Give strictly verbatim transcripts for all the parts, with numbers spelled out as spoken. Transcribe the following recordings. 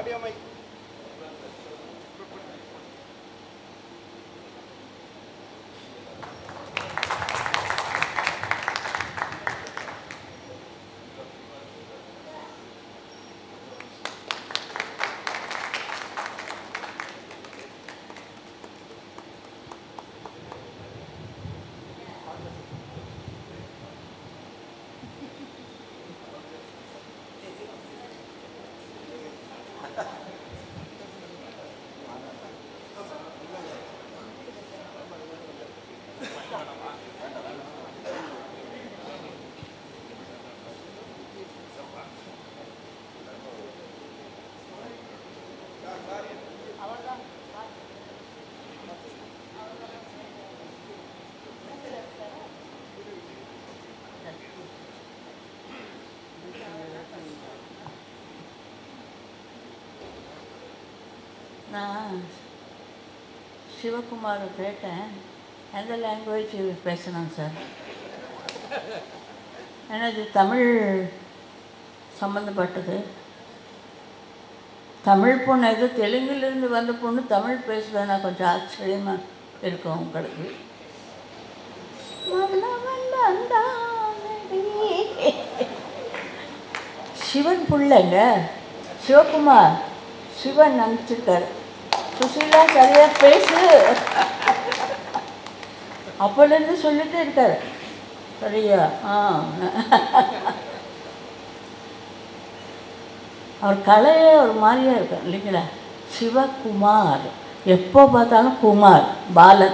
நான் சிவகுமாரை கேட்டேன், எந்த லாங்குவேஜ் பேசணும் சார்? ஏன்னா இது தமிழ் சம்மந்தப்பட்டது. தமிழ் பொண்ணு எது தெலுங்குலேருந்து வந்த பொண்ணு தமிழ் பேசுதுன்னா கொஞ்சம் ஆச்சரியமாக இருக்கும் உங்களுக்கு. சிவன் பிள்ளைங்க சிவகுமார், சிவன் நினச்சிருக்காரு. சுஷீலா சரியாக பேசு அப்போலேருந்து சொல்லிகிட்டே இருக்காரு. சரியா? ஆ அவர் கலையே ஒரு மாதிரியாக இருக்கார் இல்லைங்களா? சிவகுமார், எப்போ பார்த்தாலும் குமார் பாலன்.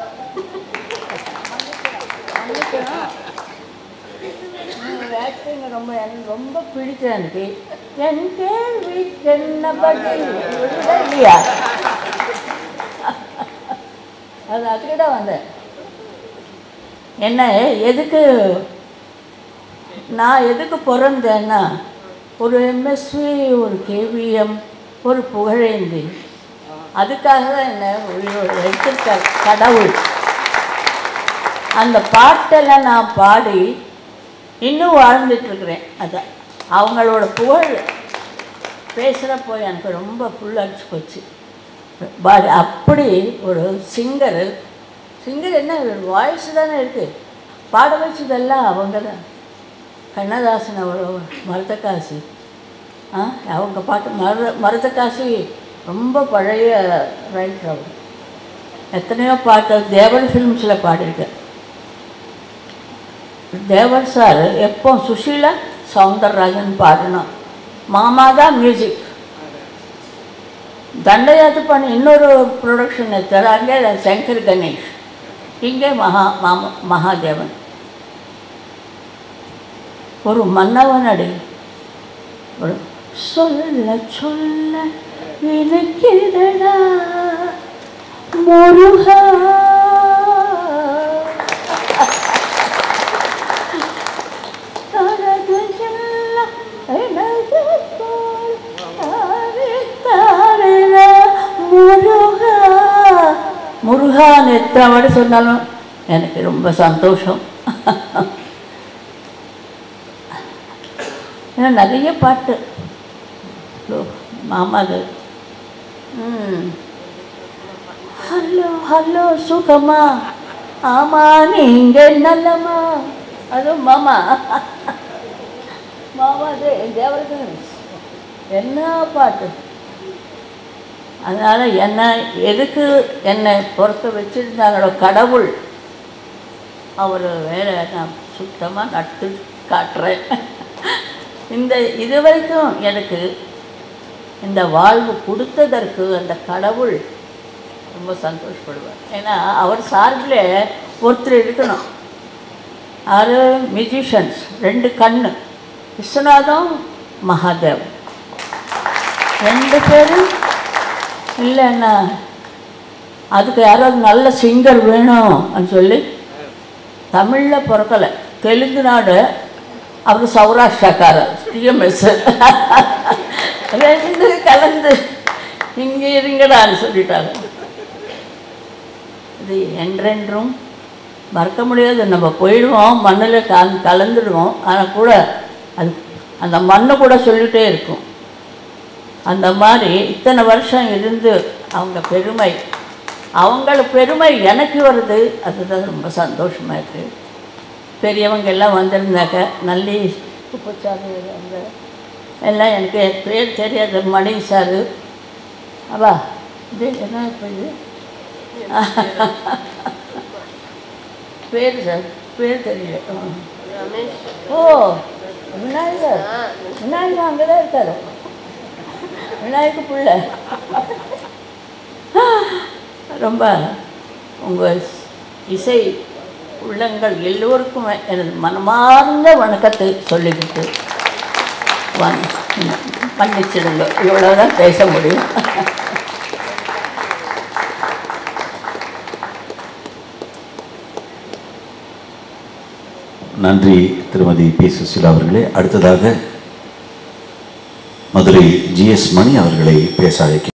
ஆக்டிங் ரொம்ப எனக்கு ரொம்ப பிடிக்கும். எனக்கு என் கேள்வி என்ன பதில் இல்லையா? அது அதுக்கிட்ட வந்தேன். என்ன எதுக்கு நான் எதுக்கு பிறந்தேன்னா, ஒரு எம்எஸ்வி, ஒரு கேவிஎம், ஒரு புகழேந்தி, அதுக்காக தான் என்ன உயிரோடு எடுத்திருக்கார் கடவுள். அந்த பாட்டெல்லாம் நான் பாடி இன்னும் வாழ்ந்துட்டுருக்குறேன். அதான் அவங்களோட புகழ் பேசுகிறப்போ எனக்கு ரொம்ப புல்லடிச்சு போச்சு. பாடி அப்படி ஒரு சிங்கர் சிங்கர் என்ன வாய்ஸ் தானே இருக்குது, பாட வச்சதெல்லாம் அவங்க தான். கண்ணதாசன் அவ்வளோ மருதகாசி, ஆ அவங்க பாட்டு மருத மருதகாசி ரொம்ப பழைய ரைட்டர். அவர் எத்தனையோ பாட்டு தேவர் ஃபிலிம்ஸில் பாடியிருக்கேன். தேவர் சார் எப்போ சுஷீலா சவுந்தரராஜன் பாடணும், மாமா தான் மியூசிக். தண்டையாத்து பண்ணி இன்னொரு ப்ரொடக்ஷன் எடுத்தார், அங்கே சங்கர் கணேஷ், இங்கே மகா மாமா மகாதேவன். ஒரு மன்னவனடி ஒரு சொல்ல சொல்ல எனக்கிடடா முருகா, முருகான்னு எத்தனை வாடி சொன்னாலும் எனக்கு ரொம்ப சந்தோஷம். ஏன்னா நிறைய பாட்டு மாமாது. ம் ஹலோ ஹலோ சுகமா, ஆமாம் நீங்கள் நல்லம்மா, அதுவும் மாமா மாமாது தேவரகன் என்ன பாட்டு. அதனால் என்ன எதுக்கு என்னை பொறுத்த வச்சுருந்தாங்களோ கடவுள், அவர் வேறு நான் சுத்தமாக நட்டு காட்டுறேன். இந்த இது வரைக்கும் எனக்கு இந்த வாழ்வு கொடுத்ததற்கு அந்த கடவுள் ரொம்ப சந்தோஷப்படுவார். ஏன்னா அவர் சார்பில் ஒருத்தர் இருக்கணும். ஆறு மியூசிஷியன்ஸ், ரெண்டு கண்ணு, விஸ்வநாதம் மகாதேவ், ரெண்டு பேரும் இல்லைன்னா அதுக்கு யாராவது நல்ல சிங்கர் வேணும்னு சொல்லி தமிழில் பிறக்கலை, தெலுங்கு நாடு, அவர் சௌராஷ்டிராக்காரர் டிஎம்எஸ், ரெண்டு கலந்து இங்கே இருங்கடான்னு சொல்லிட்டாங்க. இது என்றென்றும் மறக்க முடியாது. நம்ம போயிடுவோம், மண்ணில் கல கலந்துடுவோம், ஆனால் கூட அது அந்த மண்ணை கூட சொல்லிகிட்டே இருக்கும். அந்த மாதிரி இத்தனை வருஷம் இருந்து அவங்க பெருமை, அவங்கள பெருமை எனக்கு வருது, அதுதான் ரொம்ப சந்தோஷமாக இருக்குது. பெரியவங்க எல்லாம் வந்திருந்தாக்க நல்லி குப்பச்சாரு அந்த எல்லாம் எனக்கு பேர் தெரியாது, மணி சாரு அவா இது என்ன இப்போ இது பேர் சார் பேர் தெரியல. ஓ விநாயகர், விநாயகர் அங்கே தான் இருக்காரு, விநாயகர் பிள்ளை. ரொம்ப உங்கள் இசை உள்ளங்கள் எல்லோருக்கும் எனது மனமார்ந்த வணக்கத்தை சொல்லிக்கிட்டு வாங்க மன்னிச்சிடுங்க, இவ்வளோதான் பேச முடியும். நன்றி திருமதி பி சுசீலா அவர்களே. அடுத்ததாக மதுரை ஜி எஸ் மணி அவர்களை பேச அழைக்கிறேன்.